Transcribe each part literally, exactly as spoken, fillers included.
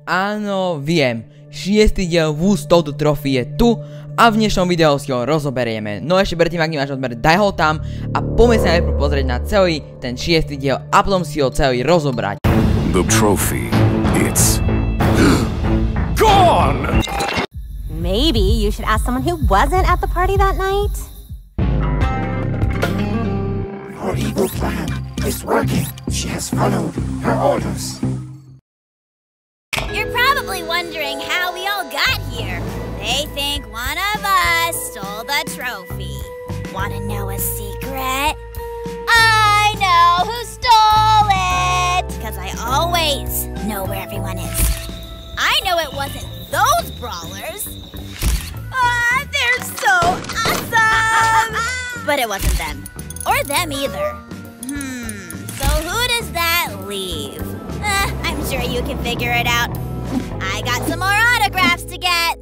Áno, viem. Šiestý diel Who's Stole the Trophy je tu a v dnešnom videu si ho rozoberieme. No ešte predtým, ak nemáš odber, daj ho tam a poďme sa najprv pozrieť na celý ten šiestý diel a potom si ho celý rozobrať. The trophy, it's gone! Maybe you should ask someone who wasn't at the party that night. Her evil plan is working. She has followed her orders. You're probably wondering how we all got here. They think one of us stole the trophy. Wanna know a secret? I know who stole it! Because I always know where everyone is. I know it wasn't those brawlers. Ah, they're so awesome! But it wasn't them. Or them either. Hmm, so who does that leave? Uh, I'm sure you can figure it out. I got some more autographs to get.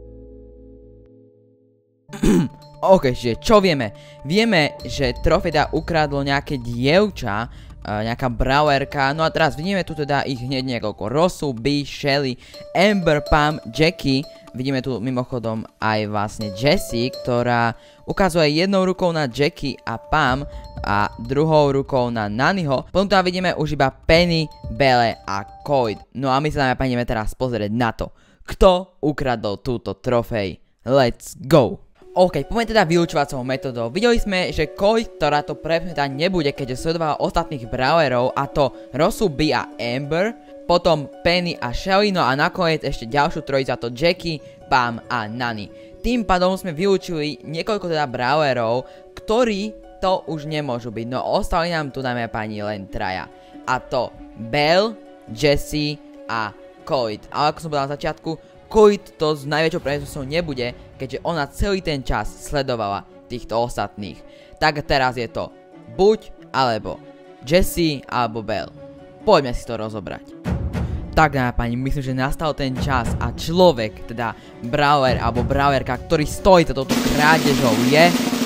Ok, čiže čo vieme? Vieme, že trofej ukradlo nejaké dievča, nejaká brawlerka, no a teraz vidíme tu teda ich hneď niekoľko. Rosu, Bee, Shelly, Amber, Pam, Jackie. Vidíme tu mimochodom aj vlastne Jessie, ktorá ukazuje jednou rukou na Jackie a Pam a druhou rukou na Nanyho. Potom tam vidíme už iba Penny, Belle a Coyd. No a my sa dáme ideme teraz pozrieť na to, kto ukradol túto trofej. Let's go! OK, poďme teda vyučovacou metodou. Videli sme, že Coyd, ktorá to prepnutá nebude, keďže sledovala ostatných brawlerov, a to Rosu, Bee a Amber, potom Penny a Shelly, no a nakoniec ešte ďalšiu trojicu, a to Jackie, Pam a Nany. Tým pádom sme vyučili niekoľko teda brawlerov, ktorí to už nemôžu byť, no ostali nám tu, dáme pani, len traja. A to Belle, Jessie a Coyd. Ale ako som povedal na začiatku, Coyd to s najväčšou pravdepodobnosťou nebude, keďže ona celý ten čas sledovala týchto ostatných. Tak teraz je to buď alebo Jessie alebo Belle. Poďme si to rozobrať. Tak dáme pani, myslím, že nastal ten čas a človek, teda brawler alebo brawlerka, ktorý stojí za touto krádežou, je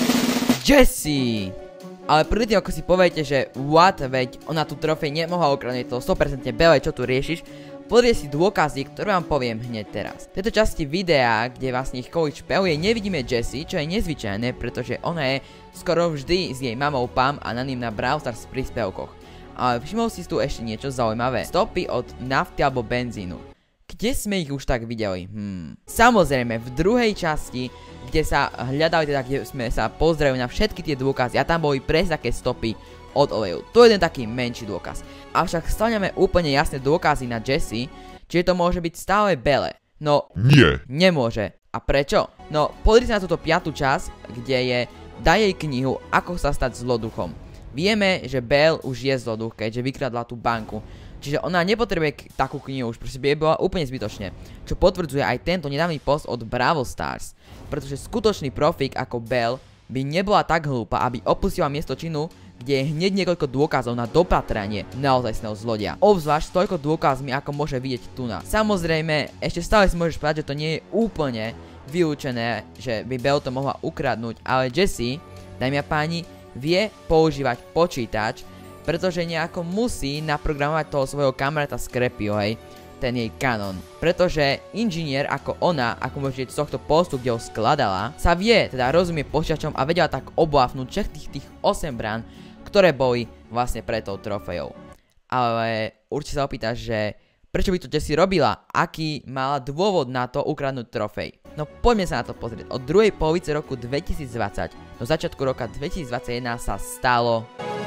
Jessie. Ale prvý tým, ako si poviete, že what, veď ona tu trofej nemohla ukradnúť, to sto percent Belle, čo tu riešiš, pozrie si dôkazy, ktoré vám poviem hneď teraz. V tejto časti videa, kde vlastne ich Coyd špehuje, nevidíme Jessie, čo je nezvyčajné, pretože ona je skoro vždy s jej mamou Pam a Nanym na Brawl Stars príspevkoch. Ale všimol si tu ešte niečo zaujímavé. Stopy od nafty alebo benzínu. Kde sme ich už tak videli? Hmm. Samozrejme, v druhej časti, kde sa hľadali, teda kde sme sa pozreli na všetky tie dôkazy a tam boli presne také stopy od oleju. To je jeden taký menší dôkaz. Avšak stále máme úplne jasné dôkazy na Jessie, čiže to môže byť stále Belle. No, nie. Nemôže. A prečo? No, pozrite sa na túto piatú časť, kde je daj jej knihu Ako sa stať zloduchom. Vieme, že Belle už je zloduch, keďže vykradla tú banku. Čiže ona nepotrebuje takú knihu, už proste by jej bola úplne zbytočne. Čo potvrdzuje aj tento nedávny post od Brawl Stars. Pretože skutočný profík ako Belle by nebola tak hlúpa, aby opustila miesto činu, kde je hneď niekoľko dôkazov na dopatranie naozajstného zlodia. Obzvlášť s toľko dôkazmi, ako môže vidieť tu na. Samozrejme, ešte stále si môžeš povedať, že to nie je úplne vylúčené, že by Belle to mohla ukradnúť, ale Jessie, dámy a páni, vie používať počítač, pretože nejako musí naprogramovať toho svojho kamaráta Scrappyho, hej, ten jej kanon. Pretože inžinier ako ona, ako môžete z tohto postu, kde ho skladala, sa vie, teda rozumie počítačom a vedela tak obláfnuť všetkých tých osem brán, ktoré boli vlastne pred tou trofejou. Ale určite sa opýtaš, že prečo by to Jessie robila? Aký mala dôvod na to ukradnúť trofej? No poďme sa na to pozrieť. Od druhej polovice roku dvetisícdvadsať do začiatku roka dvetisícdvadsaťjeden sa stalo...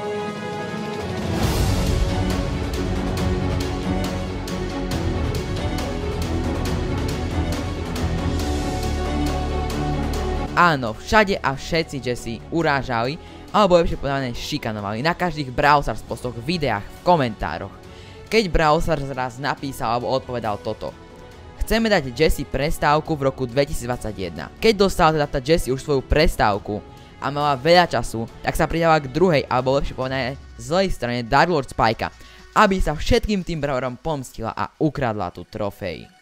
Áno, všade a všetci Jessie urážali, alebo lepšie povedané šikanovali na každých Brawl Stars postoch, videách, v komentároch. Keď Brawl Stars raz napísal alebo odpovedal toto: chceme dať Jessie prestávku v roku dvetisícdvadsaťjeden. Keď dostala teda tá Jessie už svoju prestávku a mala veľa času, tak sa pridala k druhej, alebo lepšie povedané zlej strane Dark Lord Spike'a, aby sa všetkým tým brawlerom pomstila a ukradla tú trofej.